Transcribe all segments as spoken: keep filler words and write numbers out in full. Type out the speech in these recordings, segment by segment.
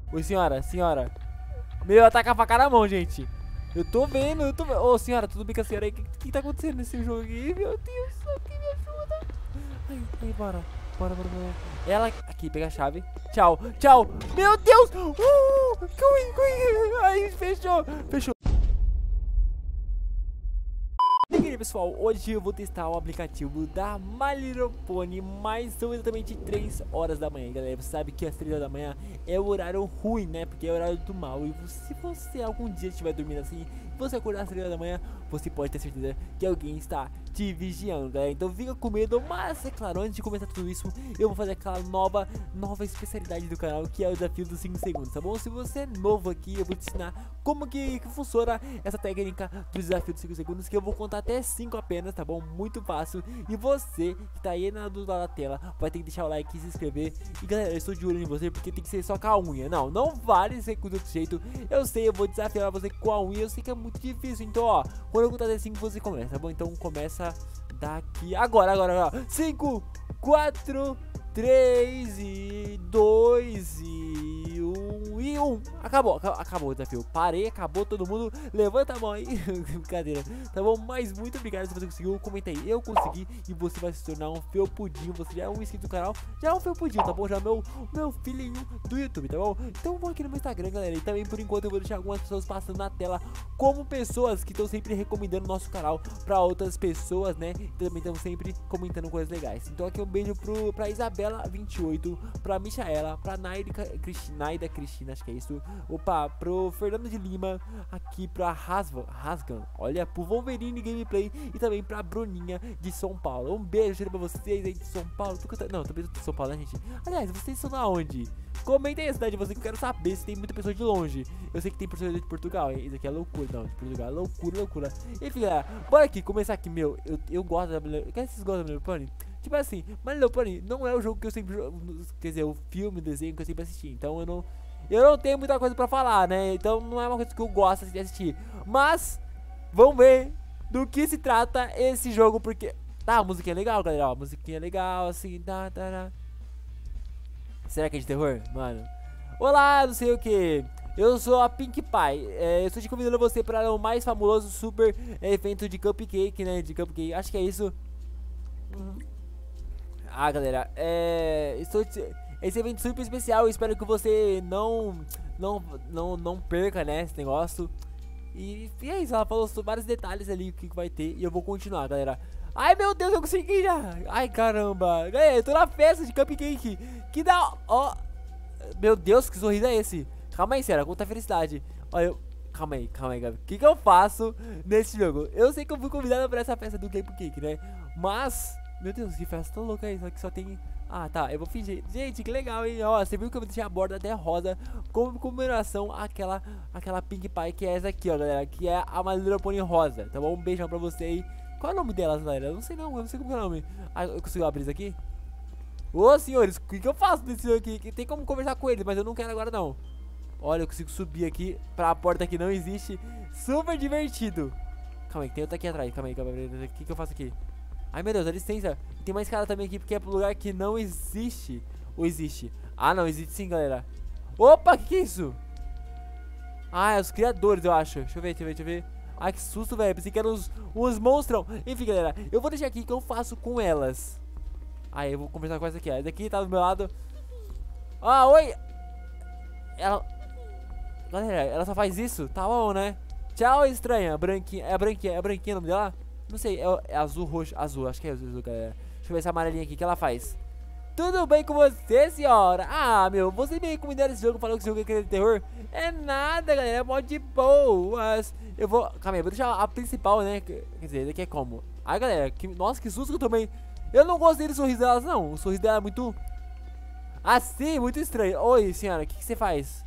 Oi, senhora, senhora. Meu, ela tá com a faca na mão, gente. Eu tô vendo, eu tô vendo. Ô, senhora, tudo bem com a senhora aí? O que, que tá acontecendo nesse jogo aqui? Meu Deus, alguém me ajuda. Ai, ai, bora. Bora, bora, bora. Ela, aqui, pega a chave. Tchau, tchau. Meu Deus. Uh, corre, corre. Ai, fechou, fechou. E aí, pessoal, hoje eu vou testar o aplicativo da My Little Pony, mas são exatamente três horas da manhã, galera. Você sabe que às três horas da manhã é o horário ruim, né? Porque é o horário do mal. E se você algum dia estiver dormindo assim, você acordar às três horas da manhã, você pode ter certeza que alguém está te vigiando, galera. Então fica com medo, mas é claro, antes de começar tudo isso, eu vou fazer aquela nova, nova especialidade do canal, que é o desafio dos cinco segundos, tá bom? Se você é novo aqui, eu vou te ensinar como que, que funciona essa técnica do desafio dos cinco segundos, que eu vou contar até cinco apenas, tá bom? Muito fácil. E você que tá aí na, do lado da tela vai ter que deixar o like e se inscrever. E galera, eu estou de olho em você porque tem que ser só com a unha. Não, não vale ser com o outro jeito. Eu sei, eu vou desafiar você com a unha. Eu sei que é muito difícil. Então, ó, quando eu contar até cinco, você começa, tá bom? Então começa daqui. Agora, agora, agora. cinco, quatro, três e dois e um e um. Acabou, acabou, acabou o desafio. Parei, acabou, todo mundo. Levanta a mão aí. Brincadeira. Tá bom? Mas muito obrigado se você conseguiu. Comenta aí, eu consegui. E você vai se tornar um felpudinho. Você já é um inscrito do canal, já é um felpudinho, tá bom? Já é meu, meu filhinho do YouTube, tá bom? Então vou aqui no meu Instagram, galera. E também por enquanto eu vou deixar algumas pessoas passando na tela como pessoas que estão sempre recomendando o nosso canal pra outras pessoas, né? E também estão sempre comentando coisas legais. Então aqui um beijo pro, pra Isabela vinte e oito, pra Michaela, pra Naida Cristina, Naida Cristina, acho que é isso. Opa, pro Fernando de Lima, aqui pra Rasvan, Rasgan, olha, pro Wolverine Gameplay e também pra Bruninha de São Paulo. Um beijo pra vocês aí de São Paulo. Não, também de São Paulo, né, gente? Aliás, vocês são da onde? Comentem a cidade de vocês que eu quero saber se tem muita pessoa de longe. Eu sei que tem pessoas de Portugal, isso aqui é loucura. Não, de Portugal é loucura, loucura. Enfim, galera, bora aqui, começar aqui, meu. Eu, eu gosto da My Little... Quer vocês gostam da My Little Pony? Tipo assim, My Little Pony não é o jogo que eu sempre... Quer dizer, o filme, o desenho que eu sempre assisti. Então eu não... Eu não tenho muita coisa pra falar, né? Então não é uma coisa que eu gosto de assistir. Mas, vamos ver do que se trata esse jogo, porque... Tá, a musiquinha é legal, galera, ó. A musiquinha é legal, assim, tá, tá, tá. Será que é de terror? Mano. Olá, não sei o que. Eu sou a Pink Pie. É, eu estou te convidando você para o mais famoso super evento de cupcake, né? De cupcake. Acho que é isso. Uhum. Ah, galera. É. Estou te... Esse evento é super especial. Eu espero que você não. Não, não, não perca, né? Esse negócio. E, e é isso. Ela falou sobre vários detalhes ali. O que vai ter. E eu vou continuar, galera. Ai, meu Deus, eu consegui já. Ai, caramba. Galera, eu tô na festa de cupcake. Que da... Ó. Meu Deus, que sorriso é esse? Calma aí, sério, conta a felicidade. Olha, eu... Calma aí, calma aí, Gabi. O que que eu faço nesse jogo? Eu sei que eu fui convidado pra essa festa do cupcake, né? Mas... Meu Deus, que festa tão louca aí. Só que só tem... Ah, tá, eu vou fingir. Gente, que legal, hein? Ó, você viu que eu deixei a borda até rosa como comemoração àquela, àquela Pink Pie, que é essa aqui, ó, galera. Que é a My Little Pony rosa, tá bom? Um beijão pra você aí. Qual é o nome delas, galera? Eu não sei não, eu não sei como é o nome. Ah, eu consigo abrir isso aqui? Ô, senhores, o que, que eu faço nesse jogo aqui? Que tem como conversar com eles, mas eu não quero agora não. Olha, eu consigo subir aqui pra porta que não existe. Super divertido. Calma aí, tem outra aqui atrás. Calma aí, calma aí. O que, que eu faço aqui? Ai, meu Deus, dá licença. Tem mais cara também aqui, porque é pro lugar que não existe. Ou existe? Ah, não, existe sim, galera. Opa, que que é isso? Ah, é os criadores, eu acho. Deixa eu ver, deixa eu ver, deixa eu ver. Ai, que susto, velho. Pensei que eram uns, uns monstrão. Enfim, galera, eu vou deixar aqui o que eu faço com elas. Aí, eu vou conversar com essa aqui. Essa daqui tá do meu lado. Ah, oi. Ela... Galera, ela só faz isso? Tá bom, né? Tchau, estranha. Branquinha. É a branquinha, é a branquinha o nome dela? Não sei, é, é azul, roxo, azul. Acho que é azul, galera. Deixa eu ver essa amarelinha aqui, o que ela faz? Tudo bem com você, senhora? Ah, meu, você me recomendou esse jogo, falou que esse jogo é aquele de terror? É nada, galera, é mó de boas. Eu vou, calma aí, vou deixar a principal, né? Quer dizer, daqui é como? Ai, galera, que, nossa, que susto que eu tomei. Eu não gostei do sorriso delas, não. O sorriso dela é muito... Assim, muito estranho. Oi, senhora, o que, que você faz?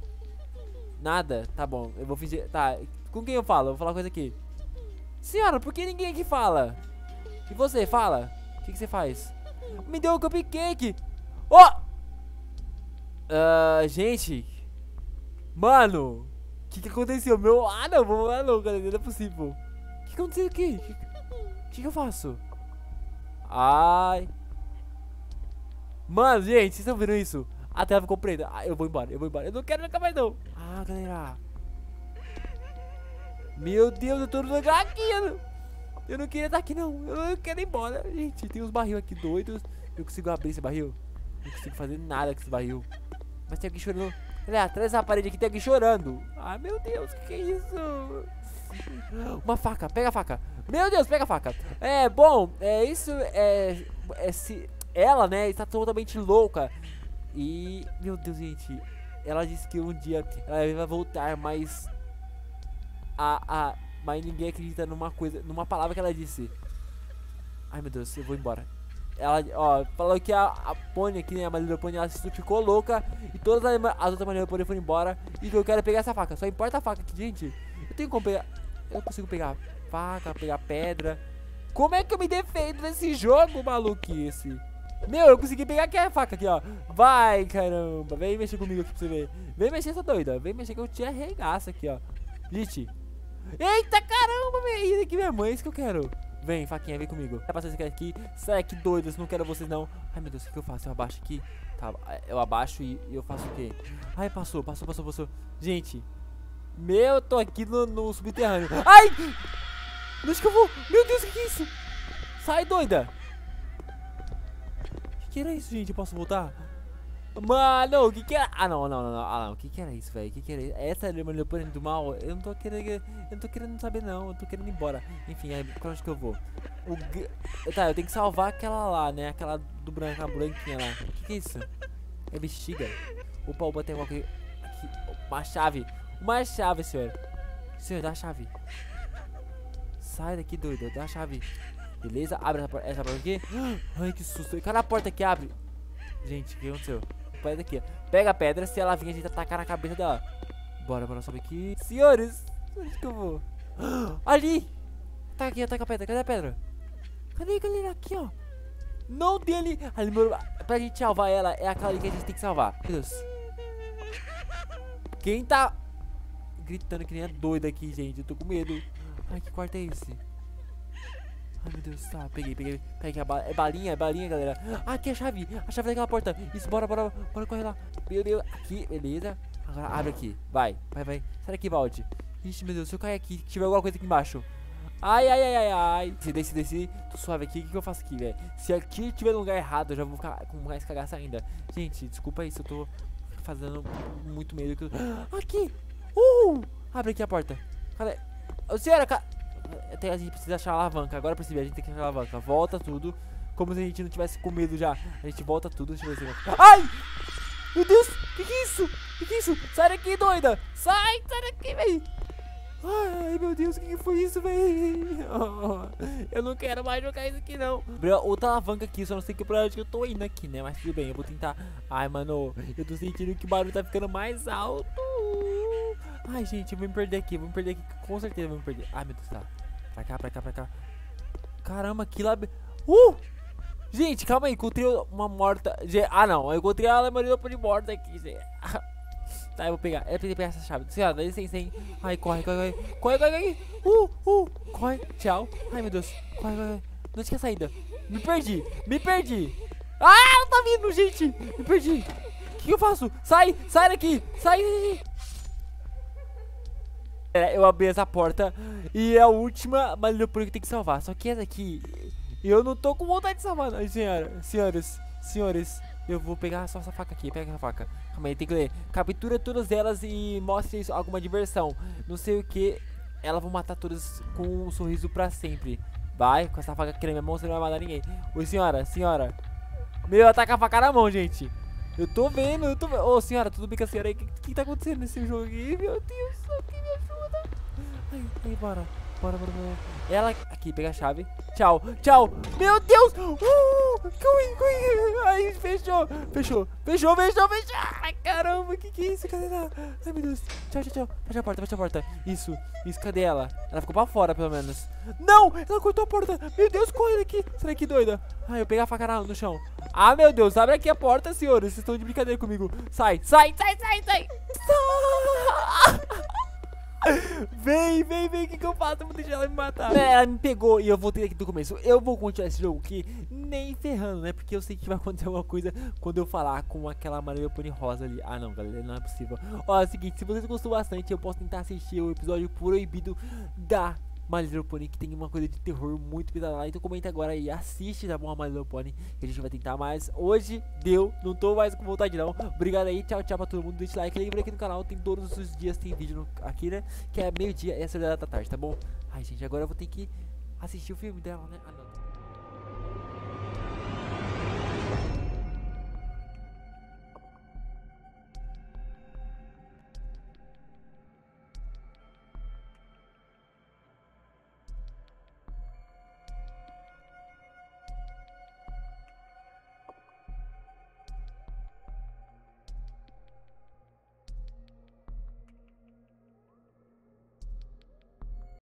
Nada? Tá bom, eu vou fingir... Tá, com quem eu falo? Eu vou falar uma coisa aqui. Senhora, por que ninguém aqui fala? E você, fala? O que, que você faz? Me deu um cupcake! Ó! Oh! Uh, gente... Mano! O que, que aconteceu? Meu... Ah, não, vou lá não, galera, não é possível. O que aconteceu aqui? O que, que, que eu faço? Ai... Mano, gente, vocês estão vendo isso? A tela ficou preta. Ah, eu vou embora, eu vou embora. Eu não quero nunca mais não. Ah, galera. Meu Deus, eu tô no lugar aqui. Eu não queria estar aqui não. Eu não quero ir embora. Gente, tem uns barril aqui doidos. Eu consigo abrir esse barril? Não consigo fazer nada com esse barril. Mas tem alguém chorando. Olha, atrás dessa parede aqui tem alguém chorando. Ai, meu Deus, que que é isso? Uma faca, pega a faca. Meu Deus, pega a faca. É, bom, é isso. É, é se ela, né, está totalmente louca. E, meu Deus, gente, ela disse que um dia ela vai voltar, mas a, a, mas ninguém acredita numa coisa, numa palavra que ela disse. Ai, meu Deus, eu vou embora. Ela, ó, falou que a, a Pony aqui, né, a My Little Pony, ela ficou louca. E todas as, as outras My Little Pony foram embora. E que eu quero pegar essa faca, só importa a faca aqui, gente. Eu tenho como pegar, eu consigo pegar faca, pegar pedra. Como é que eu me defendo nesse jogo, maluquice? Meu, eu consegui pegar aqui a faca aqui, ó. Vai, caramba, vem mexer comigo aqui pra você ver. Vem mexer, essa doida, vem mexer que eu te arregaço aqui, ó. Gente, eita, caramba, vem aqui minha mãe, é isso que eu quero. Vem, faquinha, vem comigo. Tá passando isso aqui. Sai aqui, doidos, não quero vocês não. Ai, meu Deus, o que eu faço? Eu abaixo aqui. Tá, eu abaixo e, e eu faço o quê? Ai, passou, passou, passou, passou. Gente, meu, eu tô aqui no, no subterrâneo. Ai! Onde que eu vou? Meu Deus, o que, que é isso? Sai, doida! O que, que era isso, gente? Eu posso voltar? Mano, o que que era? Ah, não, não, não, não. Ah, não. O que que era isso, velho? O que que era isso? Essa é a Little Pony do mal? Eu não tô querendo. Eu não tô querendo saber, não. Eu tô querendo ir embora. Enfim, aí, pra onde que eu vou? O... Tá, eu tenho que salvar aquela lá, né? Aquela do branco, a branquinha lá. O que que é isso? É bexiga? Opa, opa, tem uma aqui. Aqui. Uma chave. Uma chave, senhor. Senhor, dá a chave. Sai daqui, doido. Dá a chave. Beleza? Abre essa porta, essa porta aqui. Ai, que susto. Cada porta que abre. Gente, o que aconteceu? Pedra aqui, ó. Pega a pedra, se ela vir, a gente atacar na cabeça dela. Bora, bora, sobe aqui. Senhores, onde que eu vou? Ali! Tá aqui, ataca a pedra, cadê a pedra? Cadê, galera? Aqui, ó. Não tem ali. Ali, meu, pra gente salvar ela, é aquela ali que a gente tem que salvar. Meu Deus. Quem tá gritando que nem é doido aqui, gente? Eu tô com medo. Ai, que quarto é esse? Ai, meu Deus, tá, peguei, peguei, peguei a bala, é balinha, é balinha, galera. Ah, aqui é a chave, a chave daquela porta. Isso, bora, bora, bora correr lá. Meu Deus, aqui, beleza. Agora abre aqui, vai, vai, vai. Sai daqui, balde. Ixi, meu Deus, se eu cair aqui, tiver alguma coisa aqui embaixo. Ai, ai, ai, ai, ai. Se desce, desce, tô suave aqui, o que, que eu faço aqui, velho? Se aqui tiver no lugar errado, eu já vou ficar com mais cagaça ainda. Gente, desculpa isso, eu tô fazendo muito medo. Que eu... Aqui, uh, abre aqui a porta. Cadê? Ô, senhora, ca... A gente precisa achar a alavanca. Agora percebi, a gente tem que achar a alavanca. Volta tudo. Como se a gente não tivesse com medo já. A gente volta tudo. Deixa eu ver se... Ai! Meu Deus! Que que é isso? Que que é isso? Sai daqui, doida! Sai! Sai daqui, véi! Ai, meu Deus, o que, que foi isso, véi? Oh, eu não quero mais jogar isso aqui, não. Outra alavanca aqui, só não sei que pra onde que eu tô indo aqui, né? Mas tudo bem, eu vou tentar. Ai, mano, eu tô sentindo que o barulho tá ficando mais alto. Ai, gente, eu vou me perder aqui, vou me perder aqui, com certeza vou me perder. Ai, meu Deus, tá. Pra cá, pra cá, pra cá. Caramba, que lá... Uh! Gente, calma aí, encontrei uma morta. Ah, não, eu encontrei a Little Pony morta aqui, gente. Tá, eu vou pegar, é pra pegar essa chave. Senhora, dá licença, hein. Ai, corre, corre, corre. Corre, corre, corre. Uh, uh, corre, tchau. Ai, meu Deus, corre, corre. Onde que é a saída? Me perdi, me perdi. Ah, ela tá vindo, gente. Me perdi. O que, que eu faço? Sai, sai daqui, sai daqui. Eu abri essa porta e é a última My Little Pony que tem que salvar. Só que essa aqui, eu não tô com vontade de salvar, não. Senhora, senhoras, senhores, eu vou pegar só essa faca aqui. Pega essa faca. Calma aí, tem que ler. Captura todas elas e mostre alguma diversão. Não sei o que. Elas vão matar todas com um sorriso pra sempre. Vai, com essa faca aqui na minha mão, você não vai matar ninguém. Oi, senhora, senhora. Meu, ela tá com a faca na mão, gente. Eu tô vendo, eu tô vendo. Ô, senhora, tudo bem com a senhora aí? O que, que tá acontecendo nesse jogo aqui? Meu Deus, alguém me ajuda. Ai, ai, bora. Bora, bora, bora. Ela, aqui, pega a chave. Tchau, tchau. Meu Deus. Uh, corre, corre. Ai, fechou. Fechou, fechou, fechou, fechou. Ai, caramba, que que é isso? Cadê ela? Ai, meu Deus. Tchau, tchau, tchau. Fecha a porta, fecha a porta. Isso, isso, cadê ela? Ela ficou pra fora, pelo menos. Não, ela cortou a porta. Meu Deus, corre daqui. Sai daqui, doida. Ai, eu peguei a faca no chão. Ah, meu Deus, abre aqui a porta, senhores. Vocês estão de brincadeira comigo. Sai, sai, sai, sai, sai. Sai. Vem, vem, vem, o que que eu faço? Eu vou deixar ela me matar. É, ela me pegou e eu voltei aqui do começo. Eu vou continuar esse jogo aqui, nem ferrando, né? Porque eu sei que vai acontecer alguma coisa quando eu falar com aquela My Little Pony rosa ali. Ah, não, galera, não é possível. Ó, é o seguinte, se vocês gostou bastante, eu posso tentar assistir o episódio proibido da My Little Pony, que tem uma coisa de terror muito pesada lá. Então comenta agora aí, assiste, tá bom, a My Little Pony, que a gente vai tentar mais. Hoje deu, não tô mais com vontade não. Obrigado aí, tchau, tchau pra todo mundo. Deixa o like, lembra aqui no canal, tem todos os dias, tem vídeo no, aqui, né? Que é meio dia, essa hora da tarde, tá bom? Ai, gente, agora eu vou ter que assistir o filme dela, né? Ah, não.